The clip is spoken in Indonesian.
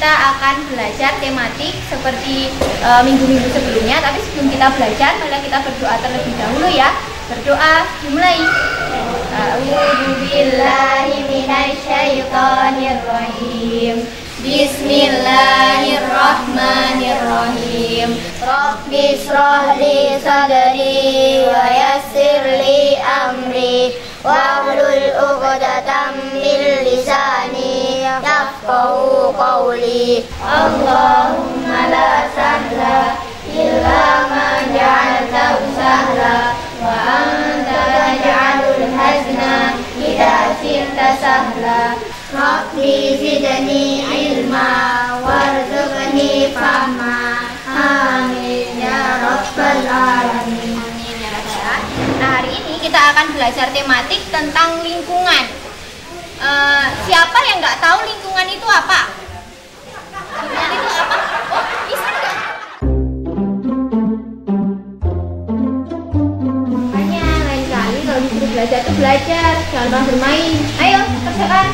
kita akan belajar tematik seperti minggu-minggu sebelumnya. Tapi sebelum kita belajar, mari kita berdoa terlebih dahulu ya. Berdoa dimulai. A'udzu billahi minasyaitonir rajim. Bismillahirrahmanirrahim. Rabbi shrah li sadri wa yassir li amri wahlul 'uqdatam min lisani yafqahu qawli. Allahumma la sahla illa ma ja'altahu sahla wa anta taj'alul hazna idza syi'ta sahla. Rabbi zidni ilma warzuqni fahma. Amin ya rabbal alamin. Nah, hari ini kita akan belajar tematik tentang lingkungan. Siapa yang nggak tahu lingkungan itu apa? Lingkungan itu apa? Oh, bisa nggak? Makanya lain kali kalau disuruh belajar tuh belajar, jangan malah bermain. Ayo, kerjakan.